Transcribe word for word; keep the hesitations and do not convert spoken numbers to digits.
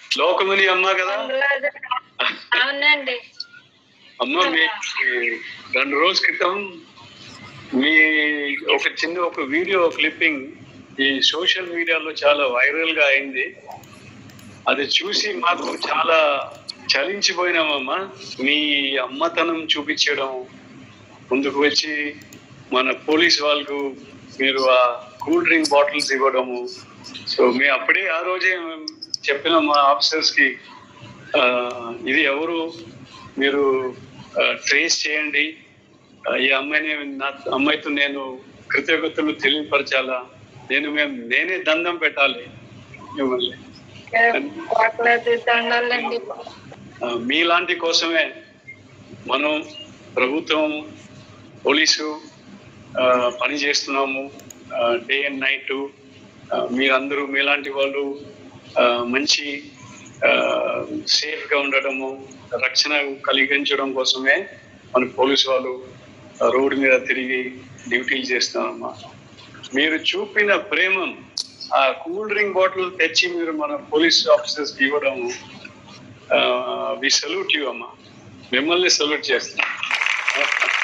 లోకముని అమ్మ కదా? అవునండి. అమ్మ, మీ రెండు రోజుల క్రితం మీ ఒక చిన్న ఒక వీడియో క్లిప్పింగ్ ఈ సోషల్ మీడియాలో చాలా వైరల్ గా అయింది. అది చూసి మాకు చాలా చలించిపోయినామమ్మా. మీ అమ్మతనం చూపించడం, ముందుకు వచ్చి మన పోలీస్ వాళ్ళకు మీరు ఆ కూల్ డ్రింక్ బాటిల్స్ ఇవ్వడము. సో మేము అప్పుడే ఆ రోజే చెప్పిన మా ఆఫీసర్స్ కి, ఇది ఎవరు మీరు ట్రేస్ చేయండి, ఈ అమ్మాయిని నా అమ్మాయితో నేను కృతజ్ఞతలు తెలియపరచాలా, నేను మేము నేనే దండం పెట్టాలి మిమ్మల్ని. మీలాంటి కోసమే మనం ప్రభుత్వం పోలీసు పని చేస్తున్నాము డే అండ్ నైట్. మీరందరూ మీలాంటి వాళ్ళు మంచి సేఫ్గా ఉండడము, రక్షణ కలిగించడం కోసమే మన పోలీసు వాళ్ళు రోడ్డు మీద తిరిగి డ్యూటీలు చేస్తున్నామమ్మా. మీరు చూపిన ప్రేమ, ఆ కూల్ డ్రింక్ బాటిల్ తెచ్చి మీరు మన పోలీస్ ఆఫీసర్స్ కి ఇవ్వడము, వి సల్యూట్ యూ అమ్మా. మిమ్మల్ని సల్యూట్ చేస్తాం.